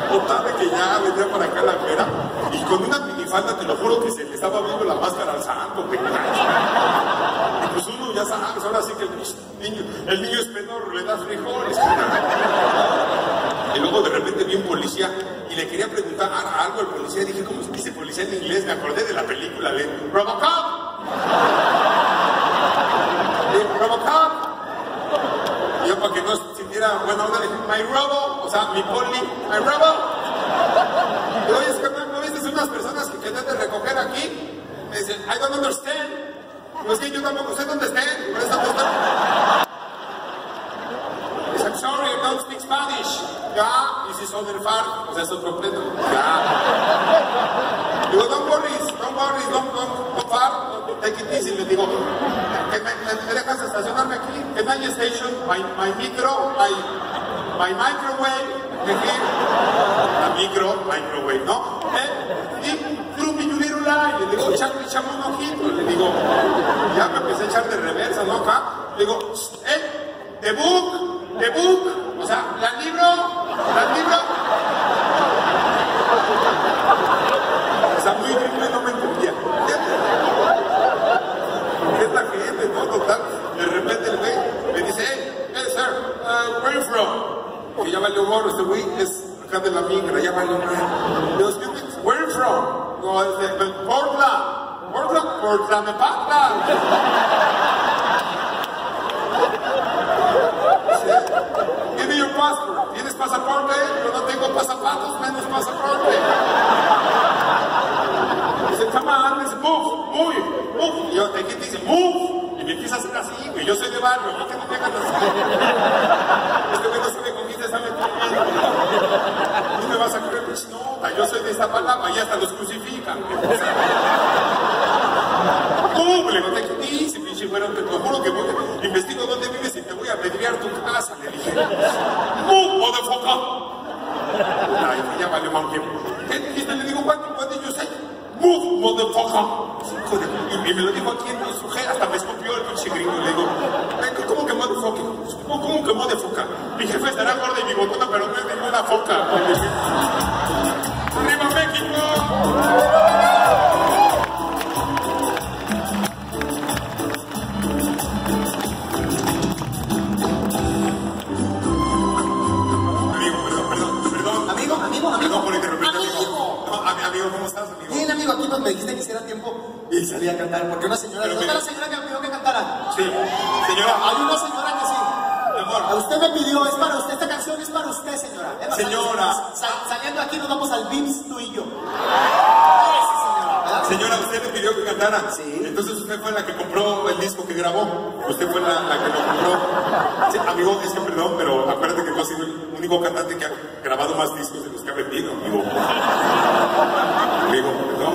Total de que ya vendría para acá la güera y con una minifalda, te lo juro que se le estaba viendo la máscara al santo, güey. Y pues uno ya sabes, ahora sí que el niño es pedorro, le da frijoles. Y luego de repente vi un policía y le quería preguntar algo al policía. Dije, ¿cómo se dice policía en inglés? Me acordé de la película de Robocop. Robocop. Y yo, para que no sintiera buena onda, le dije, my robo, o sea, mi poli, my robo. Y oye, es que no viste unas personas que querían de recoger aquí. Me dicen, I don't understand. Pues que yo tampoco sé dónde estén, por eso no están. Dice, I'm sorry, I don't speak Spanish. Ya, this is other far, o sea, es otro completo. Ya. Digo, don't worry, don't far, take it easy. Le digo, ¿me dejas estacionarme aquí? Can I station my micro, my microwave? La microwave, ¿no? Y through me you little lie. Le digo, echame un ojito. Le digo, ya me empecé a echar de reversa, ¿no? Acá. Le digo, the book, o sea, la libro. O sea, muy bien, no me entendía. ¿Qué es la gente, no? Total, de repente el güey me dice, hey, sir, where are you from? Que ya valió gorro, este güey es acá de la migra, ya valió gorro. Le digo, where are you from? No, es de Portland, Nepal. Give me your passport. ¿Tienes pasaporte? Yo no tengo pasapatos, menos pasaporte. Dice, come on, dice, move. Y yo, ¿qué dice? Move. Y me empieza a hacer así, güey. Yo soy de barrio, ¿por qué no me hagan así? Este güey no sabe con quién se sabe quién. Tú me vas a creer, pues no, yo soy de Iztapalapa y hasta los crucifican. Le digo, ¿qué dice, pinche güero? Te lo juro que investigo dónde vives y te voy a apedrear tu casa. Le dije, move, motherfucker. Ay, ya valió mal tiempo. ¿Qué dijiste? Le digo, what did you say? Move, motherfucker. Y me lo dijo aquí en su jefe, hasta me escupió el pinche gringo. Le digo, ¿cómo que motherfucker? ¿Cómo que motherfucker? Mi jefe estará gorda y bigotona, pero no es ninguna foca. ¡Arriba México! Perdón por interrumpir, amigo, ¿cómo estás, amigo? Bien, amigo, aquí me dijiste que hiciera tiempo y salí a cantar, porque una señora, ¿dónde está la señora que me pidió que cantara? Sí, señora. Hay una señora que sí. Mi amor. A usted me pidió, es para usted, esta canción es para usted, señora. Señora. Saliendo aquí nos vamos al BIMS, tú y yo. Señora, usted le pidió que cantara. Sí. Entonces usted fue la que compró el disco que grabó. Usted fue la que lo compró. Sí, amigo, es que perdón, pero acuérdate que tú has sido el único cantante que ha grabado más discos de los que ha vendido, amigo. Amigo, perdón.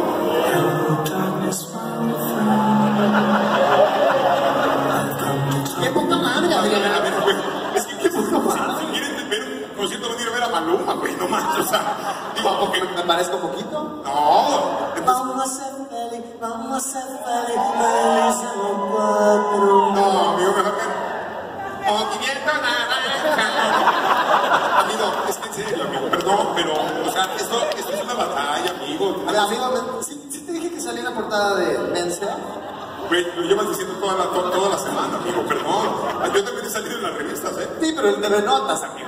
¡Qué poca madre, Adriana! A ver, güey, es que qué poca madre. Si quieren ver un concierto, van a ir a ver a Maluma, güey, no más, o sea, digo, porque... ¿Me parezco poquito? No, Vamos a ser feliz, felices los cuatro. no, amigo, mejor que... Movimiento naranja. Amigo, es que en serio, amigo, perdón, pero, o sea, esto es una batalla, amigo. A ver, amigo, ¿sí te dije que salí en la portada de Mensa? Güey, lo llevas diciendo toda la semana, amigo, perdón. Yo también he salido en las revistas, ¿eh? Sí, pero el TV Notas, amigo.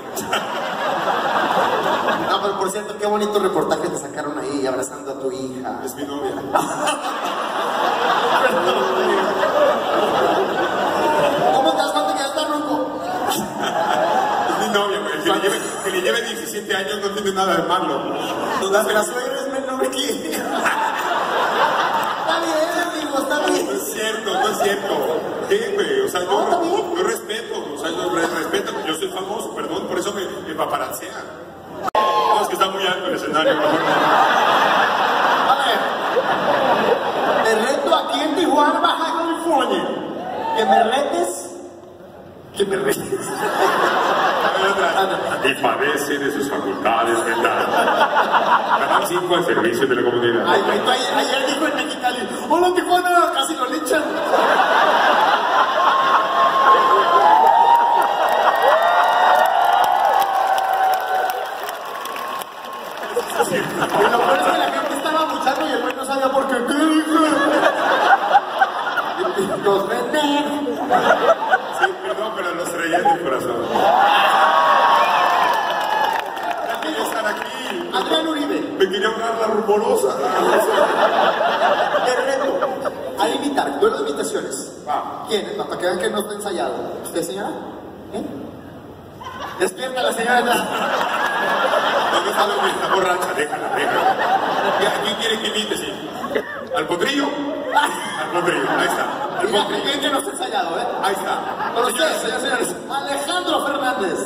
No, pero por cierto, qué bonito reportaje te sacaron ahí abrazando a tu hija. Es mi novia. ¿Cómo te das cuenta que ya está ronco? Es mi novia, güey. Que le lleve 17 años no tiene nada de malo. La suegra es menor que... Está bien, amigo, está bien. No es cierto. ¿Qué, güey? O sea, yo respeto, yo soy famoso, perdón, por eso me paparazzean. No, es que está muy alto el escenario, mejor. A ver, te reto aquí en Tijuana, Baja California. Que me retes. Y padece de sus facultades mentales. Ganar 5 al servicio de la comunidad. Ay, ayer dijo en Mexicali, hola Tijuana, casi lo linchan. Sí. Y lo peor es que la gente estaba luchando y el güey no sabía por qué. ¿Qué dije? Los pendejos. Sí, perdón, pero los traía en el corazón. Ya quería estar aquí. Adrián Uribe. Me quería ahogar la rumorosa. El reto. A imitar. Duelo de imitaciones. Va. ¿Quién? Para que vean que no está ensayado. ¿Usted, señora? ¿Eh? Despierta la señora. No está loca, está borracha, déjala. ¿Quién quiere que imite, sí? ¿Al potrillo? Al potrillo, ahí está. Al Mira, potrillo. ¿quién que no está ensayado, eh? Ahí está. Con ustedes, señores. Alejandro Fernández.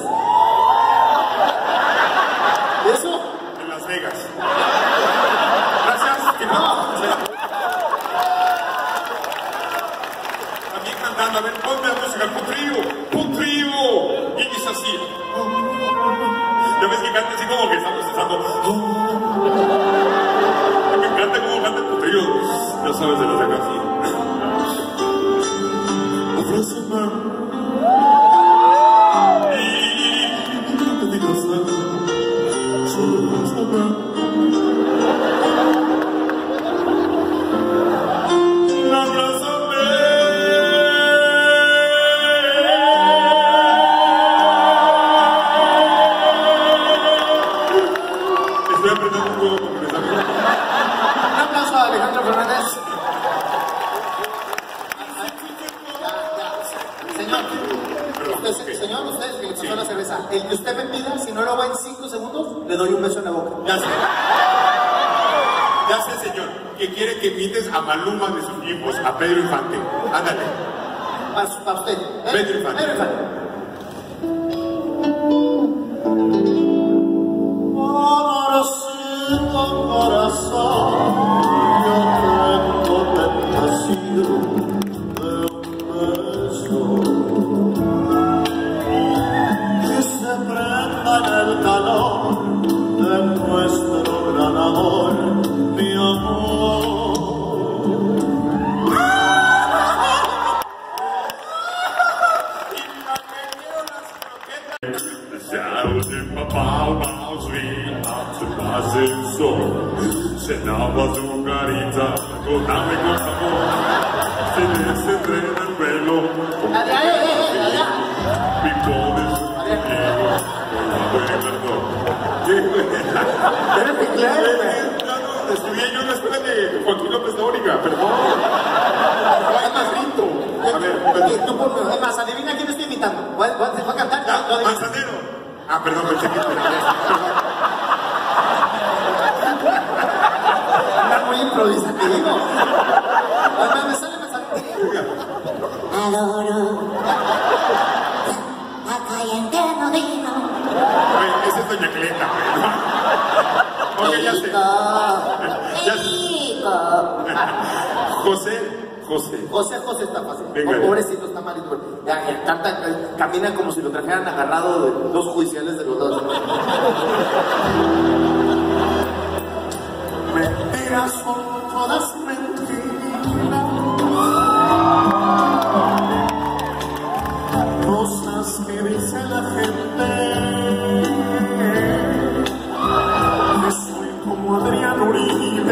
¿Y eso? En Las Vegas. Gracias. Que no. También cantando, a ver, ponte la música, potrillo. Y es así. Ya ves que canta así como que estamos usando. Me encanta cómo canta el potrillo. Ya sabes de los de acá aquí. Abrázame. Y no te digas nada. Solo abrázame. Abrázame. Estoy aprendiendo un juego con mis amigos. Un aplauso a Alejandro Fernández. Señor, usted que le pasó la cerveza, el que usted me pida, si no lo va en 5 segundos, le doy un beso en la boca. Ya sé, señor, que quiere que imites a Maluma de sus tiempos, a Pedro Infante. Ándale. Para usted. Pedro Infante. Pedro Infante. Amorcito corazón, yo tengo tentación de un beso que se prenda en el calor de nuestro gran amor, mi amor. Se nava azucarita, contame con sabor, se desenreda el pelo, picones, estudié yo en la escuela de Joaquín López Dóriga, perdón. Ay, Madrito. A ver, Tú, es más, adivina quién estoy imitando. ¿Va a cantar? Manzanero. Ah, perdón, pensé que Anda muy improvisativo. Además, me sale. Adoro acá y en tierno vino. Esa es Doña Cleta, güey. Oye, ya sé. Ya sé. José está fácil. Venga. Pobrecito, está malito. Ya canta, camina como si lo trajeran agarrado de dos judiciales de los dos. Mentiras son todas mentiras. Cosas que dice la gente. Que soy como Adrián Uribe.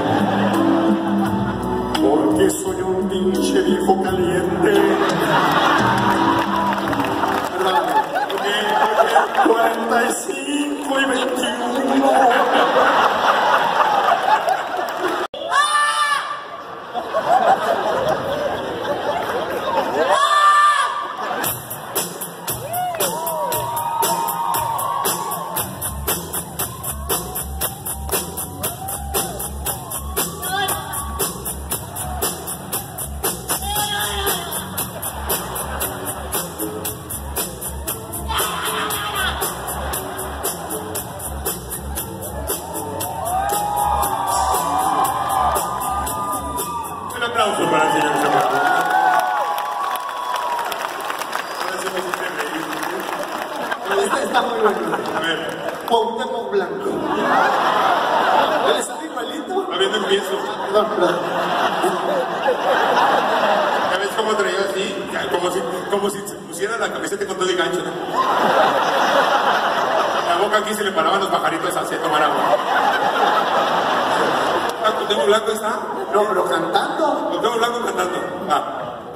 Porque soy un pinche viejo caliente. Perdón. 45 y 21. Un aplauso para el señor Zambrano. Ahora sí me hiciste reír. Este está muy bueno. A ver, Cuauhtémoc Blanco. ¿Le sale igualito? a ver, no empiezo. Perdón. ¿Ya ves cómo traía así? Como si se pusiera la camiseta con todo y gancho, ¿no? La boca aquí se le paraban los pajaritos a tomar agua. Blanco está? No, pero cantando. Cuauhtémoc Blanco cantando. Ah.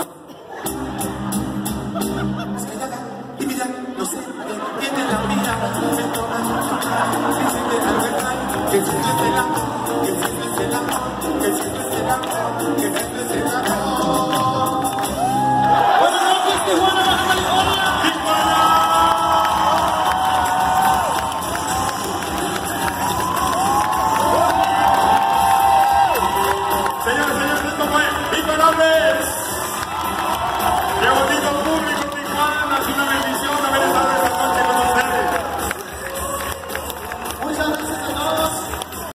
Y mira, no sé, tiene la mira, se toma, que siente algo extraño, que siente el amor, que siente el amor, que siente el amor, que siente el amor. Buenas noches, Tijuana, Baja California. Señores, esto fue Imparables.